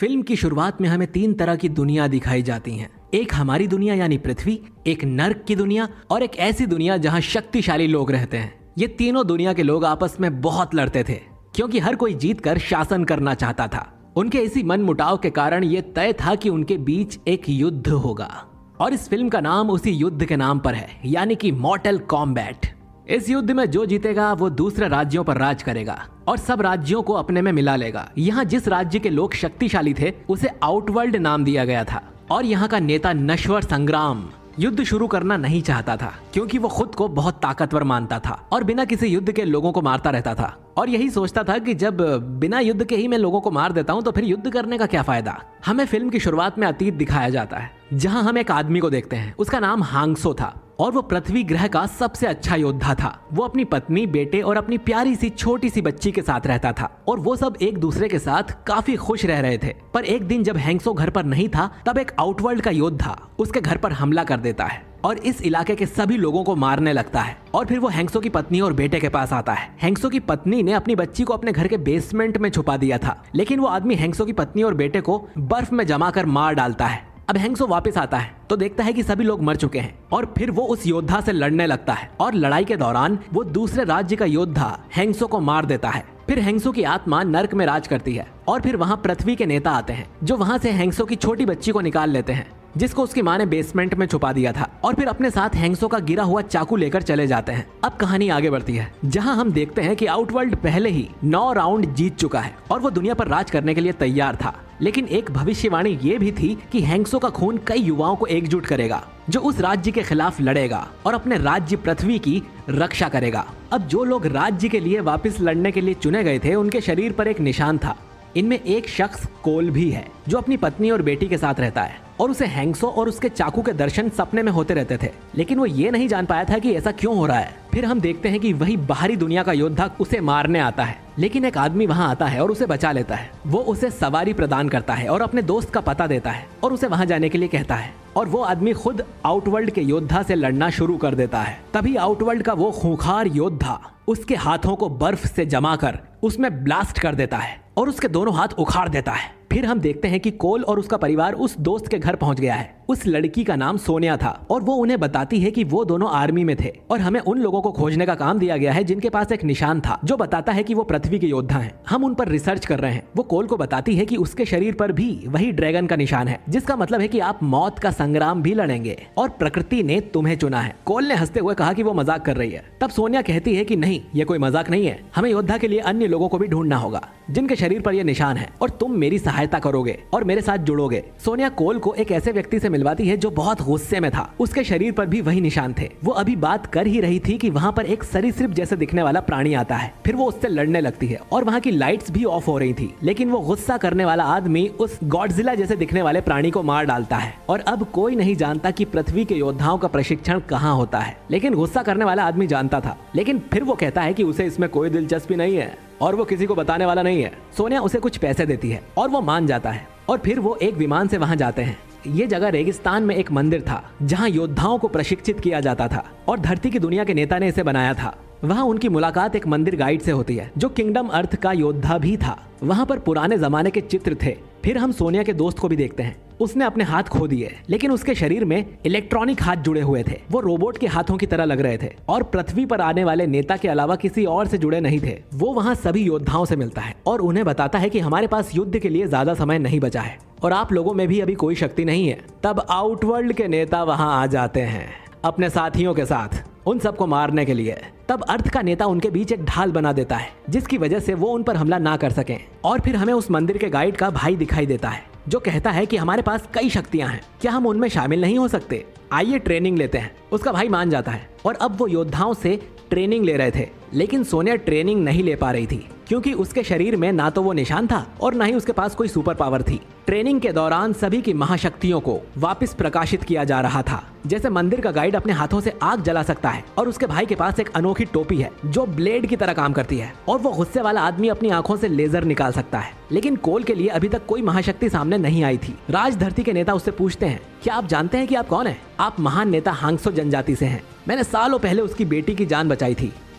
Film की शुरुआत में हमें 3 तरह की दुनिया दिखाई जाती हैं। एक हमारी दुनिया यानी पृथ्वी, एक नर्क की दुनिया और एक ऐसी दुनिया जहां शक्तिशाली लोग रहते हैं। ये तीनों दुनिया के लोग आपस में बहुत लड़ते थे क्योंकि हर कोई जीतकर शासन करना चाहता था। उनके इसी मनमुटाव के कारण ये तय था कि उनके बीच एक युद्ध होगा और इस फिल्म का नाम उसी युद्ध के नाम पर है, यानी कि मॉर्टल कॉम्बैट। इस युद्ध में जो जीतेगा वो दूसरे राज्यों पर राज करेगा और सब राज्यों को अपने में मिला लेगा। यहाँ जिस राज्य के लोग शक्तिशाली थे उसे आउटवर्ल्ड नाम दिया गया था और यहाँ का नेता नश्वर संग्राम युद्ध शुरू करना नहीं चाहता था क्योंकि वो खुद को बहुत ताकतवर मानता था और बिना किसी युद्ध के लोगों को मारता रहता था और यही सोचता था कि जब बिना युद्ध के ही मैं लोगों को मार देता हूँ तो फिर युद्ध करने का क्या फायदा। हमें फिल्म की शुरुआत में अतीत दिखाया जाता है जहाँ हम एक आदमी को देखते हैं। उसका नाम हांगसो था और वो पृथ्वी ग्रह का सबसे अच्छा योद्धा था। वो अपनी पत्नी, बेटे और अपनी प्यारी सी छोटी सी बच्ची के साथ रहता था और वो सब एक दूसरे के साथ काफी खुश रह रहे थे। पर एक दिन जब हैंगसो घर पर नहीं था तब एक आउटवर्ल्ड का योद्धा उसके घर पर हमला कर देता है और इस इलाके के सभी लोगों को मारने लगता है। और फिर वो हैंगसो की पत्नी और बेटे के पास आता है। हैंगसो की पत्नी ने अपनी बच्ची को अपने घर के बेसमेंट में छुपा दिया था, लेकिन वो आदमी हैंगसो की पत्नी और बेटे को बर्फ में जमा कर मार डालता है। अब हैंगसो वापस आता है तो देखता है कि सभी लोग मर चुके हैं और फिर वो उस योद्धा से लड़ने लगता है और लड़ाई के दौरान वो दूसरे राज्य का योद्धा हैंगसो को मार देता है। फिर हैंगसो की आत्मा नर्क में राज करती है और फिर वहाँ पृथ्वी के नेता आते हैं जो वहाँ से हैंगसो की छोटी बच्ची को निकाल लेते हैं जिसको उसकी माँ ने बेसमेंट में छुपा दिया था और फिर अपने साथ हैंगसो का गिरा हुआ चाकू लेकर चले जाते हैं। अब कहानी आगे बढ़ती है जहां हम देखते हैं कि आउटवर्ल्ड पहले ही 9 राउंड जीत चुका है और वो दुनिया पर राज करने के लिए तैयार था। लेकिन एक भविष्यवाणी ये भी थी कि हैंगसो का खून कई युवाओं को एकजुट करेगा जो उस राज्य के खिलाफ लड़ेगा और अपने राज्य पृथ्वी की रक्षा करेगा। अब जो लोग राज्य के लिए वापस लड़ने के लिए चुने गए थे उनके शरीर पर एक निशान था। इनमें एक शख्स कोल भी है जो अपनी पत्नी और बेटी के साथ रहता है और उसे हैंगसो और उसके चाकू के दर्शन सपने में होते रहते थे, लेकिन वो ये नहीं जान पाया था कि ऐसा क्यों हो रहा है। फिर हम देखते हैं कि वही बाहरी दुनिया का योद्धा उसे मारने आता है, लेकिन एक आदमी वहां आता है और उसे बचा लेता है। वो उसे सवारी प्रदान करता है और अपने दोस्त का पता देता है और उसे वहां जाने के लिए कहता है और वो आदमी खुद आउटवर्ल्ड के योद्धा से लड़ना शुरू कर देता है। तभी आउटवर्ल्ड का वो खूंखार योद्धा उसके हाथों को बर्फ से जमा कर उसमें ब्लास्ट कर देता है और उसके दोनों हाथ उखाड़ देता है। फिर हम देखते हैं कि कोल और उसका परिवार उस दोस्त के घर पहुंच गया है। उस लड़की का नाम सोनिया था और वो उन्हें बताती है कि वो दोनों आर्मी में थे और हमें उन लोगों को खोजने का काम दिया गया है जिनके पास एक निशान था जो बताता है कि वो पृथ्वी के योद्धा हैं। हम उन पर रिसर्च कर रहे हैं। वो कोल को बताती है कि उसके शरीर पर भी वही ड्रैगन का निशान है, जिसका मतलब है कि आप मौत का संग्राम भी लड़ेंगे और प्रकृति ने तुम्हें चुना है। कोल ने हंसते हुए कहा कि वो मजाक कर रही है। तब सोनिया कहती है कि नहीं, ये कोई मजाक नहीं है, हमें योद्धा के लिए अन्य लोगों को भी ढूंढना होगा जिनके शरीर पर यह निशान है और तुम मेरी सहायता करोगे और मेरे साथ जुड़ोगे। सोनिया कोल को एक ऐसे व्यक्ति से मिलवाती है जो बहुत गुस्से में था। उसके शरीर पर भी वही निशान थे। वो अभी बात कर ही रही थी कि वहाँ पर एक सरीसृप जैसे दिखने वाला प्राणी आता है। फिर वो उससे लड़ने लगती है और वहाँ की लाइट्स भी ऑफ हो रही थी, लेकिन वो गुस्सा करने वाला आदमी उस गॉडजिला जैसे दिखने वाले प्राणी को मार डालता है। और अब कोई नहीं जानता कि पृथ्वी के योद्धाओं का प्रशिक्षण कहाँ होता है, लेकिन गुस्सा करने वाला आदमी जानता था। लेकिन फिर वो कहता है कि उसे इसमें कोई दिलचस्पी नहीं है और वो किसी को बताने वाला नहीं है। सोनिया उसे कुछ पैसे देती है और वो मान जाता है और फिर वो एक विमान से वहां जाते हैं। ये जगह रेगिस्तान में एक मंदिर था जहां योद्धाओं को प्रशिक्षित किया जाता था और धरती की दुनिया के नेता ने इसे बनाया था। वहां उनकी मुलाकात एक मंदिर गाइड से होती है जो किंगडम अर्थ का योद्धा भी था। वहां पर पुराने जमाने के चित्र थे। फिर हम सोनिया के दोस्त को भी देखते हैं। उसने अपने हाथ खो दिए, लेकिन उसके शरीर में इलेक्ट्रॉनिक हाथ जुड़े हुए थे। वो रोबोट के हाथों की तरह लग रहे थे और पृथ्वी पर आने वाले नेता के अलावा किसी और से जुड़े नहीं थे। वो वहाँ सभी योद्धाओं से मिलता है और उन्हें बताता है कि हमारे पास युद्ध के लिए ज्यादा समय नहीं बचा है और आप लोगों में भी अभी कोई शक्ति नहीं है। तब आउटवर्ल्ड के नेता वहाँ आ जाते हैं अपने साथियों के साथ उन सबको मारने के लिए। तब अर्थ का नेता उनके बीच एक ढाल बना देता है जिसकी वजह से वो उन पर हमला ना कर सकें। और फिर हमें उस मंदिर के गाइड का भाई दिखाई देता है जो कहता है कि हमारे पास कई शक्तियां हैं, क्या हम उनमें शामिल नहीं हो सकते, आइए ट्रेनिंग लेते हैं। उसका भाई मान जाता है और अब वो योद्धाओं से ट्रेनिंग ले रहे थे, लेकिन सोनिया ट्रेनिंग नहीं ले पा रही थी क्योंकि उसके शरीर में ना तो वो निशान था और ना ही उसके पास कोई सुपर पावर थी। ट्रेनिंग के दौरान सभी की महाशक्तियों को वापस प्रकाशित किया जा रहा था। जैसे मंदिर का गाइड अपने हाथों से आग जला सकता है और उसके भाई के पास एक अनोखी टोपी है जो ब्लेड की तरह काम करती है और वो गुस्से वाला आदमी अपनी आंखों से लेजर निकाल सकता है। लेकिन कोल के लिए अभी तक कोई महाशक्ति सामने नहीं आई थी। राज धरती के नेता उससे पूछते हैं, क्या आप जानते हैं कि आप कौन है? आप महान नेता हांगसो जनजाति से हैं। मैंने सालों पहले उसकी बेटी की जान बचाई थी।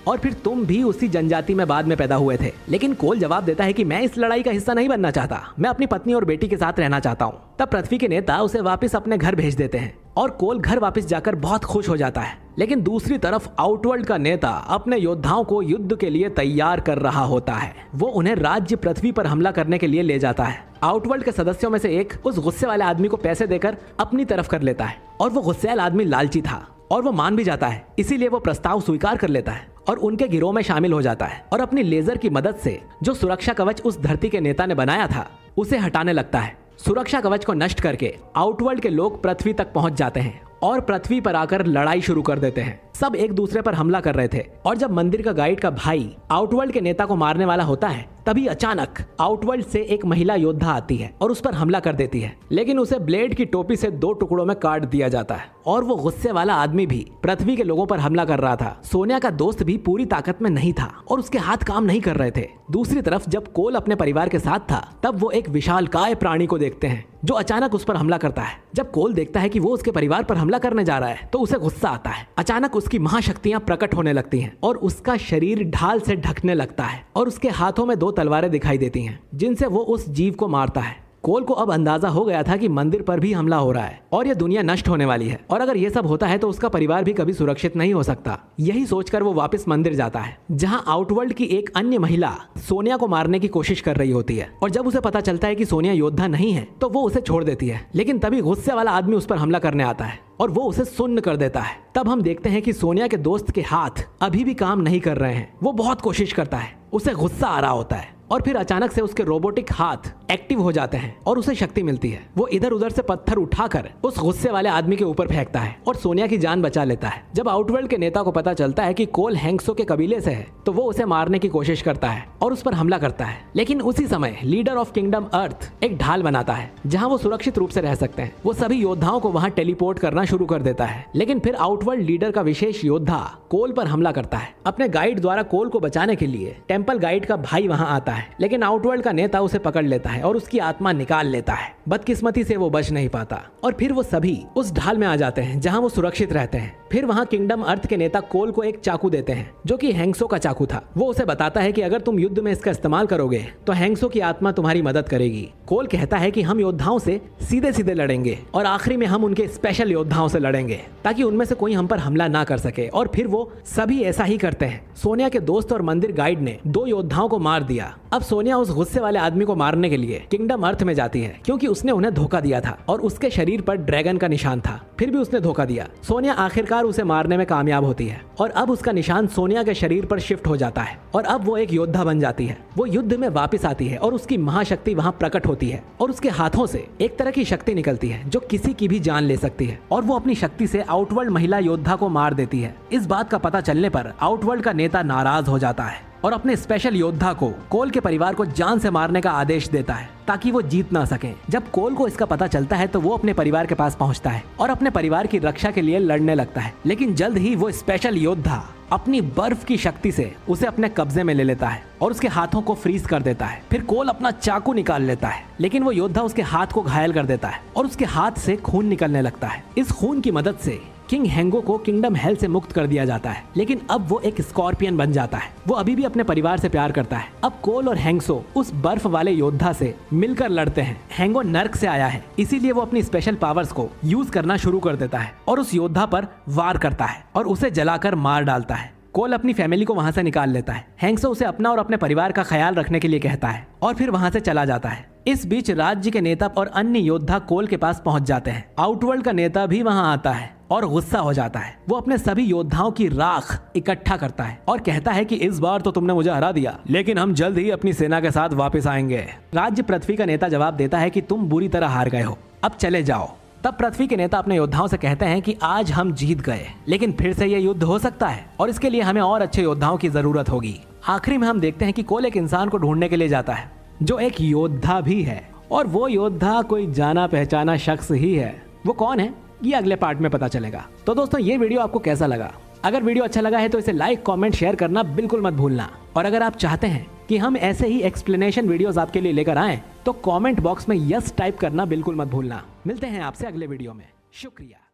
और फिर तुम भी उसी जनजाति में बाद में पैदा हुए थे। लेकिन कोल जवाब देता है कि मैं इस लड़ाई का हिस्सा नहीं बनना चाहता, मैं अपनी पत्नी और बेटी के साथ रहना चाहता हूँ। तब पृथ्वी के नेता उसे वापस अपने घर भेज देते हैं और कोल घर वापस जाकर बहुत खुश हो जाता है। लेकिन दूसरी तरफ आउटवर्ल्ड का नेता अपने योद्धाओं को युद्ध के लिए तैयार कर रहा होता है। वो उन्हें राज्य पृथ्वी पर हमला करने के लिए ले जाता है। आउटवर्ल्ड के सदस्यों में से एक उस गुस्से वाले आदमी को पैसे देकर अपनी तरफ कर लेता है और वो गुस्सैल आदमी लालची था और वो मान भी जाता है, इसीलिए वो प्रस्ताव स्वीकार कर लेता है और उनके गिरोह में शामिल हो जाता है और अपनी लेजर की मदद से जो सुरक्षा कवच उस धरती के नेता ने बनाया था उसे हटाने लगता है। सुरक्षा कवच को नष्ट करके आउटवर्ल्ड के लोग पृथ्वी तक पहुंच जाते हैं और पृथ्वी पर आकर लड़ाई शुरू कर देते हैं। सब एक दूसरे पर हमला कर रहे थे और जब मंदिर का गाइड का भाई आउटवर्ल्ड के नेता को मारने वाला होता है तभी अचानक आउटवर्ल्ड से एक महिला योद्धा आती है और उस पर हमला कर देती है, लेकिन उसे ब्लेड की टोपी से 2 टुकड़ों में काट दिया जाता है और वो गुस्से वाला आदमी भी पृथ्वी के लोगों पर हमला कर रहा था। सोनिया का दोस्त भी पूरी ताकत में नहीं था और उसके हाथ काम नहीं कर रहे थे। दूसरी तरफ जब कोल अपने परिवार के साथ था तब वो एक विशालकाय प्राणी को देखते हैं जो अचानक उस पर हमला करता है। जब कोल देखता है कि वो उसके परिवार पर हमला करने जा रहा है तो उसे गुस्सा आता है। अचानक उसकी महाशक्तियां प्रकट होने लगती हैं और उसका शरीर ढाल से ढकने लगता है और उसके हाथों में 2 तलवारें दिखाई देती हैं जिनसे वो उस जीव को मारता है। कोल को अब अंदाजा हो गया था कि मंदिर पर भी हमला हो रहा है और ये दुनिया नष्ट होने वाली है और अगर ये सब होता है तो उसका परिवार भी कभी सुरक्षित नहीं हो सकता। यही सोचकर वो वापस मंदिर जाता है जहां आउटवर्ल्ड की एक अन्य महिला सोनिया को मारने की कोशिश कर रही होती है और जब उसे पता चलता है कि सोनिया योद्धा नहीं है तो वो उसे छोड़ देती है। लेकिन तभी गुस्से वाला आदमी उस पर हमला करने आता है और वो उसे सुन्न कर देता है। तब हम देखते हैं कि सोनिया के दोस्त के हाथ अभी भी काम नहीं कर रहे हैं। वो बहुत कोशिश करता है, उसे गुस्सा आ रहा होता है और फिर अचानक से उसके रोबोटिक हाथ एक्टिव हो जाते हैं और उसे शक्ति मिलती है। वो इधर उधर से पत्थर उठाकर उस गुस्से वाले आदमी के ऊपर फेंकता है और सोनिया की जान बचा लेता है। जब आउटवर्ल्ड के नेता को पता चलता है कि कोल हैंक्सो के कबीले से है तो वो उसे मारने की कोशिश करता है और उस पर हमला करता है। लेकिन उसी समय लीडर ऑफ किंगडम अर्थ एक ढाल बनाता है जहाँ वो सुरक्षित रूप से रह सकते हैं। वो सभी योद्धाओं को वहाँ टेलीपोर्ट करना शुरू कर देता है। लेकिन फिर आउटवर्ल्ड लीडर का विशेष योद्धा कोल पर हमला करता है। अपने गाइड द्वारा कोल को बचाने के लिए टेम्पल गाइड का भाई वहाँ आता है, लेकिन आउटवर्ल्ड का नेता उसे पकड़ लेता है और उसकी आत्मा निकाल लेता है। बदकिस्मती से वो बच नहीं पाता और फिर वो सभी उस ढाल में आ जाते हैं जहां वो सुरक्षित रहते हैं। फिर वहां किंगडम अर्थ के नेता कोल को एक चाकू देते हैं जो कि हैंक्सो का चाकू था। वो उसे बताता है कि अगर तुम युद्ध में इसका इस्तेमाल करोगे तो हैंक्सो की आत्मा तुम्हारी मदद करेगी। कोल कहता है कि हम योद्धाओं से सीधे सीधे लड़ेंगे और आखिरी में हम उनके स्पेशल योद्धाओं से लड़ेंगे ताकि उनमें से कोई हम पर हमला ना कर सके और फिर वो सभी ऐसा ही करते हैं। सोनिया के दोस्त और मंदिर गाइड ने 2 योद्धाओं को मार दिया। अब सोनिया उस गुस्से वाले आदमी को मारने के लिए किंगडम अर्थ में जाती है क्योंकि उसने उन्हें धोखा दिया था और उसके शरीर पर ड्रैगन का निशान था। फिर भी उसने धोखा दिया। सोनिया आखिरकार उसे मारने में कामयाब होती है और अब उसका निशान सोनिया के शरीर पर शिफ्ट हो जाता है और अब वो एक योद्धा बन जाती है। वो युद्ध में वापस आती है और उसकी महाशक्ति वहाँ प्रकट होती है और उसके हाथों से एक तरह की शक्ति निकलती है जो किसी की भी जान ले सकती है और वो अपनी शक्ति से आउटवर्ल्ड महिला योद्धा को मार देती है। इस बात का पता चलने पर आउटवर्ल्ड का नेता नाराज हो जाता है और अपने स्पेशल योद्धा को कोल के परिवार को जान से मारने का आदेश देता है ताकि वो जीत ना सके। जब कोल को इसका पता चलता है तो वो अपने परिवार के पास पहुंचता है और अपने परिवार की रक्षा के लिए लड़ने लगता है। लेकिन जल्द ही वो स्पेशल योद्धा अपनी बर्फ की शक्ति से उसे अपने कब्जे में ले लेता है और उसके हाथों को फ्रीज कर देता है। फिर कोल अपना चाकू निकाल लेता है, लेकिन वो योद्धा उसके हाथ को घायल कर देता है और उसके हाथ से खून निकलने लगता है। इस खून की मदद से किंग हैंगो को किंगडम हेल से मुक्त कर दिया जाता है, लेकिन अब वो एक स्कॉर्पियन बन जाता है। वो अभी भी अपने परिवार से प्यार करता है। अब कोल और हैंक्सो उस बर्फ वाले योद्धा से मिलकर लड़ते हैं। हैंगो नर्क से आया है, इसीलिए वो अपनी स्पेशल पावर्स को यूज करना शुरू कर देता है और उस योद्धा पर वार करता है और उसे जलाकर मार डालता है। कोल अपनी फैमिली को वहां से निकाल लेता है। हैंक्सो उसे अपना और अपने परिवार का ख्याल रखने के लिए कहता है और फिर वहां से चला जाता है। इस बीच राज्य के नेता और अन्य योद्धा कोल के पास पहुंच जाते हैं। आउटवर्ल्ड का नेता भी वहां आता है और गुस्सा हो जाता है। वो अपने सभी योद्धाओं की राख इकट्ठा करता है और कहता है कि इस बार तो तुमने मुझे हरा दिया, लेकिन हम जल्द ही अपनी सेना के साथ वापस आएंगे। राज्य पृथ्वी का नेता जवाब देता है कि तुम बुरी तरह हार गए हो, अब चले जाओ। तब पृथ्वी के नेता अपने योद्धाओं से कहते हैं कि आज हम जीत गए, लेकिन फिर से ये युद्ध हो सकता है और इसके लिए हमें और अच्छे योद्धाओं की जरूरत होगी। आखिरी में हम देखते हैं कि कोल एक इंसान को ढूंढने के लिए जाता है जो एक योद्धा भी है और वो योद्धा कोई जाना पहचाना शख्स ही है। वो कौन है ये अगले पार्ट में पता चलेगा। तो दोस्तों ये वीडियो आपको कैसा लगा? अगर वीडियो अच्छा लगा है तो इसे लाइक, कमेंट, शेयर करना बिल्कुल मत भूलना। और अगर आप चाहते हैं कि हम ऐसे ही एक्सप्लेनेशन वीडियोस आपके लिए लेकर आएं तो कमेंट बॉक्स में यस टाइप करना बिल्कुल मत भूलना। मिलते हैं आपसे अगले वीडियो में। शुक्रिया।